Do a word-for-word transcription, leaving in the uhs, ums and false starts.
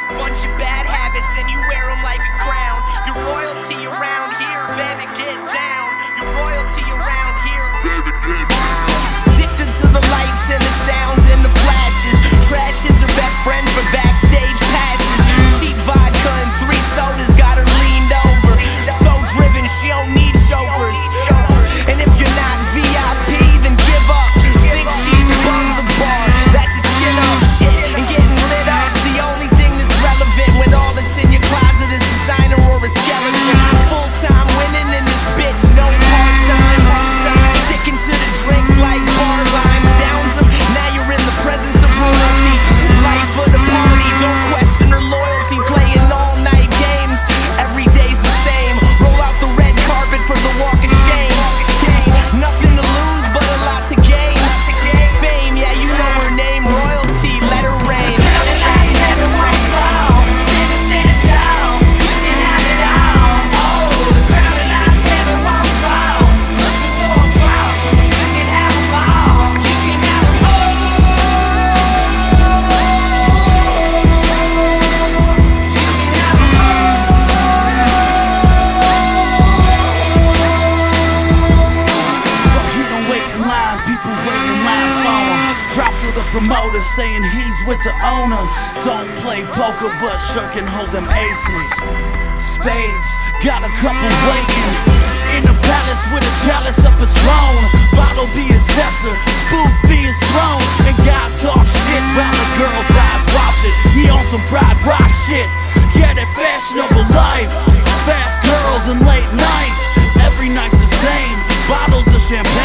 Bunch of bad habits and you wear them like a crown. Your royalty around here, baby, get down. Your royalty around here, baby, get down. Addicted to the lights and the sounds and the flashes. Trash is her best friend for backstage passes. Cheap vodka and three sodas got her leaned over. So driven, she don't need chauffeurs. And if you're not V I P, then give up. Think she's above the bar, that's a chin up shit. And getting lit up's the only thing that's relevant when all that's in your closet is designer or a skeleton. Full time winning in this bitch, no part time. Sticking to the drinks like bar limes. Downs them, now you're in the presence of royalty. Life of the party, don't question her loyalty. Playing all night games, every day's the same. Roll out the red carpet for the walk of shame. Nothing to lose but a lot to gain. Fame, yeah, you know her name. Royalty, let her reign. Promoter saying he's with the owner. Don't play poker, but sure can hold them aces. Spades, got a couple waiting in the palace with a chalice of Patron. Bottle be his scepter, booth be his throne. And guys talk shit while the girl's eyes watch it. He on some pride rock shit. Yeah, that fashionable life. Fast girls and late nights. Every night's the same. Bottles of champagne.